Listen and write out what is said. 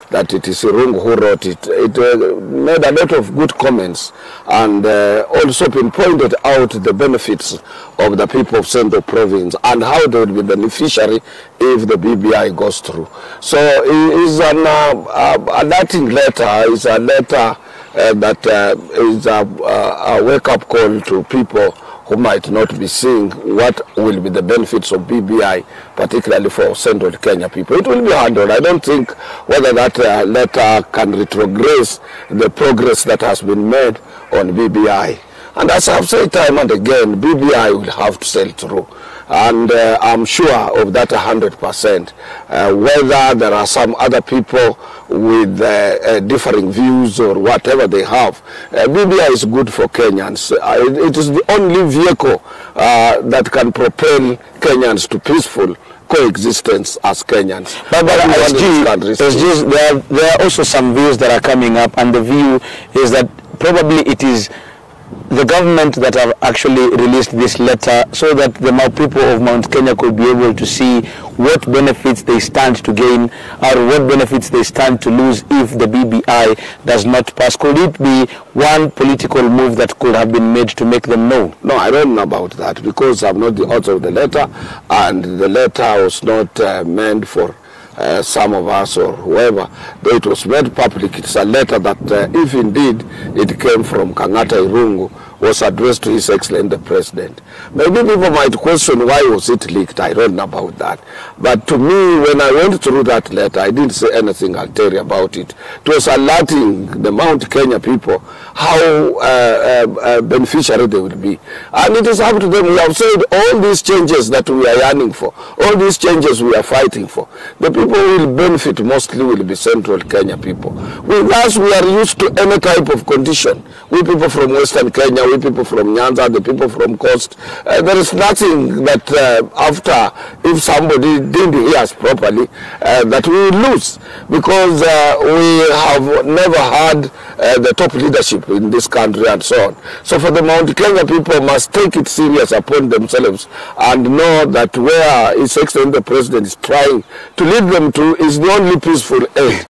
that it is Irungu who wrote it. It made a lot of good comments and also pinpointed out the benefits of the people of Central Province and how they will be beneficiary if the BBI goes through. So it is an alerting letter. It's a letter that is a wake-up call to people who might not be seeing what will be the benefits of BBI, particularly for Central Kenya people. It will be handled. I don't think whether that letter can retrogress the progress that has been made on BBI. And as I've said time and again, BBI will have to sail through. And I'm sure of that 100%. Whether there are some other people with differing views or whatever they have, BBI is good for Kenyans. It is the only vehicle that can propel Kenyans to peaceful coexistence as Kenyans. But there are also some views that are coming up, and the view is that probably it is the government that have actually released this letter so that the people of Mount Kenya could be able to see what benefits they stand to gain or what benefits they stand to lose if the BBI does not pass. Could it be one political move that could have been made to make them know? No, I don't know about that because I'm not the author of the letter, and the letter was not meant for some of us or whoever. Though it was made public, it's a letter that if indeed it came from Kang'ata Irungu, was addressed to His Excellency the President. Maybe people might question why was it leaked. I don't know about that. But to me, when I went through that letter, I didn't say anything ulterior about it. It was alerting the Mount Kenya people how beneficiary they will be. And it is up to them. We have said all these changes that we are yearning for, all these changes we are fighting for, the people who will benefit mostly will be Central Kenya people. With us, we are used to any type of condition. We people from Western Kenya, we people from Nyanza, the people from Coast. There is nothing that after, if somebody didn't hear us properly, that we will lose. Because we have never had the top leadership in this country and so on. So for the Mount Kenya people must take it serious upon themselves and know that where His Excellency the President is trying to lead them to is the only peaceful end.